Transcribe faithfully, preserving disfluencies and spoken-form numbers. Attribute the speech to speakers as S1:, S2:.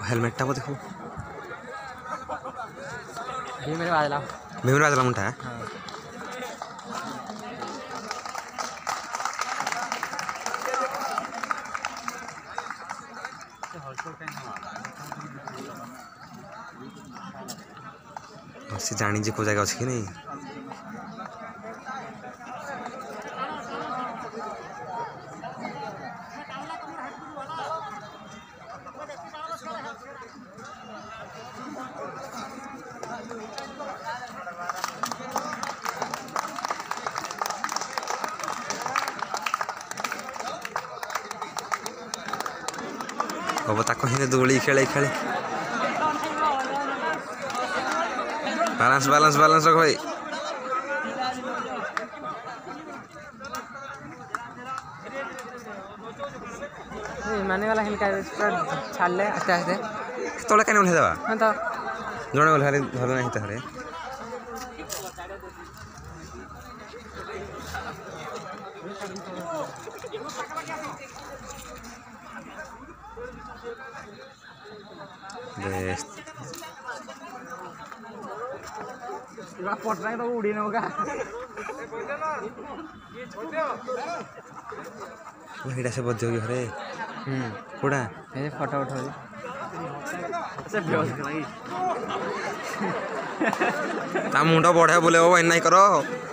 S1: Helmet टा देखो
S2: भीम बाजला
S1: भीम बाजला मुंटा से जानी जे को जगह अच्छी कि नहीं अब ताको हिने दोली खेले खेले बैलेंस बैलेंस बैलेंस रख भाई
S2: माने वाला हिल का छाड़ ले आस्ते आस्ते
S1: तोले कने उठे देबा
S2: हां तो
S1: जणे बोल हरे धर नहीं तहरे बेस्ट
S2: इवा पटना तो उड़ी न होगा
S1: वहीटा से बद्ध होगी हरे
S2: हम्म
S1: कोड़ा
S2: ये फोटो उठा से बेहोश कराई
S1: ता मुंडा बढ़े बोले ओ नहीं करो।